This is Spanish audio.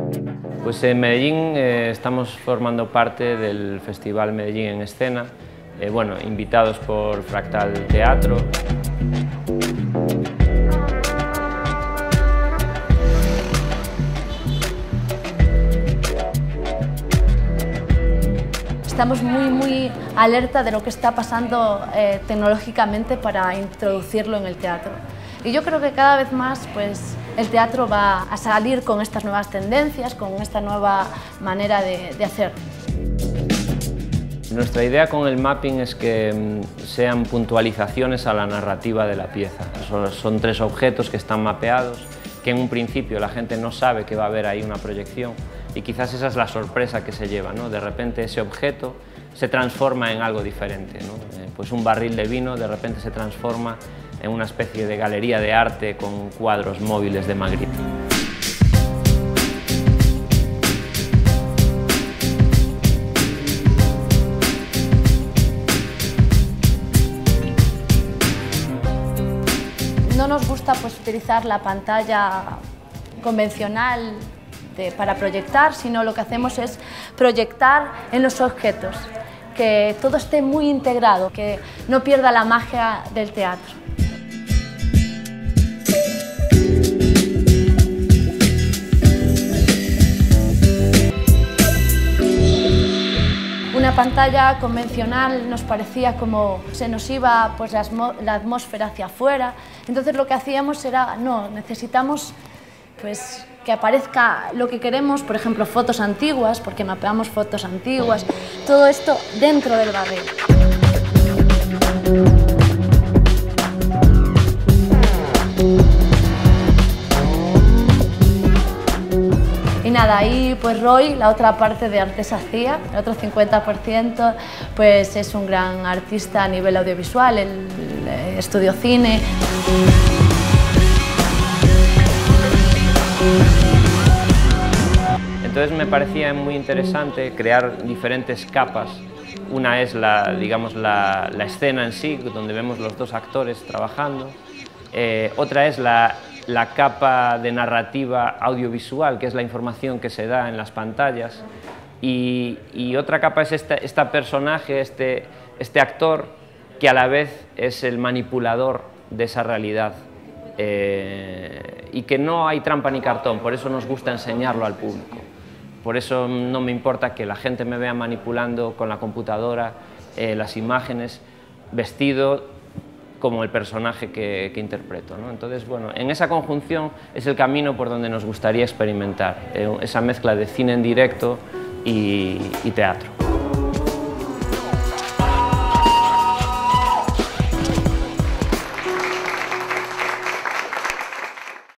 Pues en Medellín estamos formando parte del Festival Medellín en Escena, bueno, invitados por Fractal Teatro. Estamos muy alerta de lo que está pasando tecnológicamente para introducirlo en el teatro. Y yo creo que cada vez más pues, el teatro va a salir con estas nuevas tendencias, con esta nueva manera de hacer. Nuestra idea con el mapping es que sean puntualizaciones a la narrativa de la pieza. Son tres objetos que están mapeados, que en un principio la gente no sabe que va a haber ahí una proyección y quizás esa es la sorpresa que se lleva, ¿no? De repente ese objeto se transforma en algo diferente, ¿no? Pues un barril de vino de repente se transforma en una especie de galería de arte con cuadros móviles de Magritte. No nos gusta pues, utilizar la pantalla convencional para proyectar, sino lo que hacemos es proyectar en los objetos, que todo esté muy integrado, que no pierda la magia del teatro. Una pantalla convencional nos parecía como se nos iba pues, la atmósfera hacia afuera, entonces lo que hacíamos era, no, necesitamos pues, que aparezca lo que queremos, por ejemplo, fotos antiguas, porque mapeamos fotos antiguas, todo esto dentro del barril. Y nada, ahí pues Roy, la otra parte de Artesacía, el otro 50%, pues es un gran artista a nivel audiovisual, él estudió cine. Entonces me parecía muy interesante crear diferentes capas. Una es digamos, la escena en sí, donde vemos los dos actores trabajando. Otra es la capa de narrativa audiovisual, que es la información que se da en las pantallas. Y otra capa es este personaje, este actor, que a la vez es el manipulador de esa realidad. Y que no hay trampa ni cartón, por eso nos gusta enseñarlo al público. Por eso no me importa que la gente me vea manipulando con la computadora las imágenes, vestido como el personaje que interpreto, ¿no? Entonces, bueno, en esa conjunción es el camino por donde nos gustaría experimentar, esa mezcla de cine en directo y teatro.